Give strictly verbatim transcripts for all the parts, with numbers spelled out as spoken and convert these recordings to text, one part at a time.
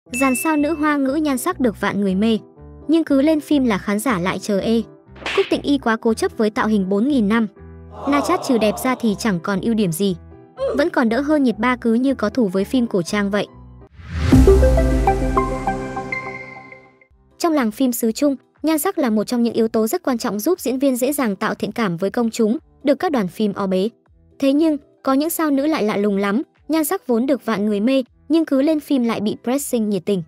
Dàn sao nữ hoa ngữ nhan sắc được vạn người mê, nhưng cứ lên phim là khán giả lại chờ ê. Cúc Tịnh Y quá cố chấp với tạo hình bốn nghìn năm. Na Chát trừ đẹp ra thì chẳng còn ưu điểm gì. Vẫn còn đỡ hơn Nhiệt Ba cứ như có thù với phim cổ trang vậy. Trong làng phim xứ Trung, nhan sắc là một trong những yếu tố rất quan trọng giúp diễn viên dễ dàng tạo thiện cảm với công chúng, được các đoàn phim o bế. Thế nhưng, có những sao nữ lại lạ lùng lắm, nhan sắc vốn được vạn người mê, nhưng cứ lên phim lại bị pressing nhiệt tình.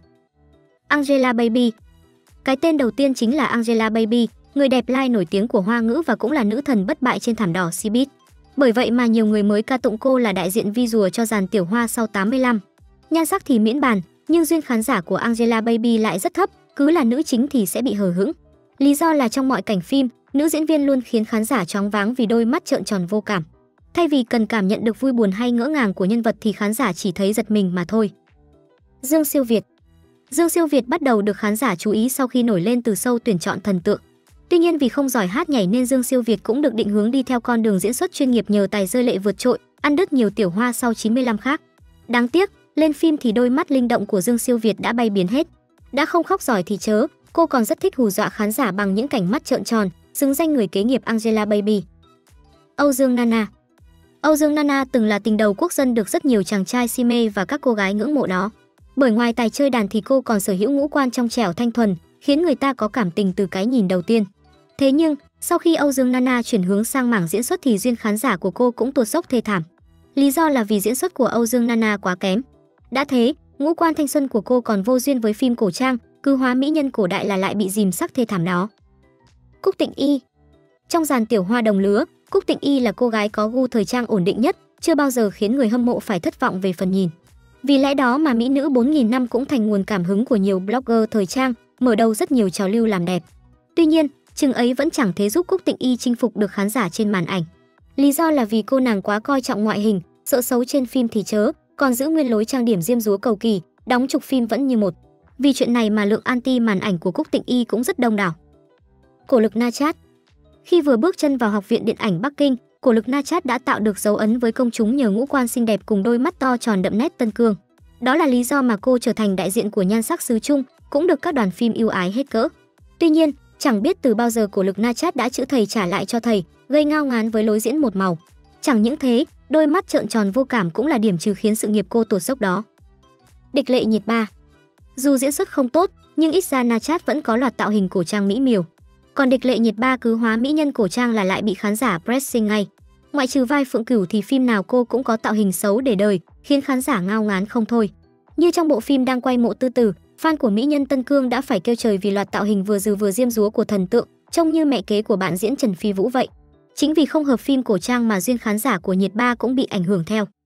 Angelababy. Cái tên đầu tiên chính là Angelababy, người đẹp lai nổi tiếng của Hoa ngữ và cũng là nữ thần bất bại trên thảm đỏ showbiz. Bởi vậy mà nhiều người mới ca tụng cô là đại diện visual cho dàn tiểu hoa sau tám mươi lăm. Nhan sắc thì miễn bàn, nhưng duyên khán giả của Angelababy lại rất thấp, cứ là nữ chính thì sẽ bị hờ hững. Lý do là trong mọi cảnh phim, nữ diễn viên luôn khiến khán giả choáng váng vì đôi mắt trợn tròn vô cảm. Thay vì cần cảm nhận được vui buồn hay ngỡ ngàng của nhân vật thì khán giả chỉ thấy giật mình mà thôi. Dương Siêu Việt. Dương Siêu Việt bắt đầu được khán giả chú ý sau khi nổi lên từ show tuyển chọn thần tượng. Tuy nhiên vì không giỏi hát nhảy nên Dương Siêu Việt cũng được định hướng đi theo con đường diễn xuất chuyên nghiệp nhờ tài rơi lệ vượt trội, ăn đứt nhiều tiểu hoa sau chín mươi lăm khác. Đáng tiếc, lên phim thì đôi mắt linh động của Dương Siêu Việt đã bay biến hết. Đã không khóc giỏi thì chớ, cô còn rất thích hù dọa khán giả bằng những cảnh mắt trợn tròn, xứng danh người kế nghiệp Angelababy. Âu Dương Nana. Âu Dương Nana từng là tình đầu quốc dân được rất nhiều chàng trai si mê và các cô gái ngưỡng mộ đó. Bởi ngoài tài chơi đàn thì cô còn sở hữu ngũ quan trong trẻo thanh thuần, khiến người ta có cảm tình từ cái nhìn đầu tiên. Thế nhưng, sau khi Âu Dương Nana chuyển hướng sang mảng diễn xuất thì duyên khán giả của cô cũng tuột dốc thê thảm. Lý do là vì diễn xuất của Âu Dương Nana quá kém. Đã thế, ngũ quan thanh xuân của cô còn vô duyên với phim cổ trang, cứ hóa mỹ nhân cổ đại là lại bị dìm sắc thê thảm đó. Cúc Tịnh Y. Trong dàn tiểu hoa đồng lứa, Cúc Tịnh Y là cô gái có gu thời trang ổn định nhất, chưa bao giờ khiến người hâm mộ phải thất vọng về phần nhìn. Vì lẽ đó mà mỹ nữ bốn nghìn năm cũng thành nguồn cảm hứng của nhiều blogger thời trang, mở đầu rất nhiều trào lưu làm đẹp. Tuy nhiên, chừng ấy vẫn chẳng thể giúp Cúc Tịnh Y chinh phục được khán giả trên màn ảnh. Lý do là vì cô nàng quá coi trọng ngoại hình, sợ xấu trên phim thì chớ, còn giữ nguyên lối trang điểm diêm dúa cầu kỳ, đóng chục phim vẫn như một. Vì chuyện này mà lượng anti màn ảnh của Cúc Tịnh Y cũng rất đông đảo. Cổ lực Na Chát. Khi vừa bước chân vào Học viện Điện ảnh Bắc Kinh, cổ lực Na Chát đã tạo được dấu ấn với công chúng nhờ ngũ quan xinh đẹp cùng đôi mắt to tròn đậm nét Tân Cương. Đó là lý do mà cô trở thành đại diện của nhan sắc xứ Trung, cũng được các đoàn phim yêu ái hết cỡ. Tuy nhiên, chẳng biết từ bao giờ cổ lực Na Chát đã chữ thầy trả lại cho thầy, gây ngao ngán với lối diễn một màu. Chẳng những thế, đôi mắt trợn tròn vô cảm cũng là điểm trừ khiến sự nghiệp cô tụt dốc đó. Địch Lệ Nhiệt Ba. Dù diễn xuất không tốt, nhưng ít ra Na Chát vẫn có loạt tạo hình cổ trang mỹ miều. Còn Địch Lệ Nhiệt Ba cứ hóa mỹ nhân cổ trang là lại bị khán giả pressing ngay. Ngoại trừ vai Phượng Cửu thì phim nào cô cũng có tạo hình xấu để đời, khiến khán giả ngao ngán không thôi. Như trong bộ phim đang quay Mộ Tư Tử, fan của mỹ nhân Tân Cương đã phải kêu trời vì loạt tạo hình vừa dừ vừa diêm dúa của thần tượng, trông như mẹ kế của bạn diễn Trần Phi Vũ vậy. Chính vì không hợp phim cổ trang mà duyên khán giả của Nhiệt Ba cũng bị ảnh hưởng theo.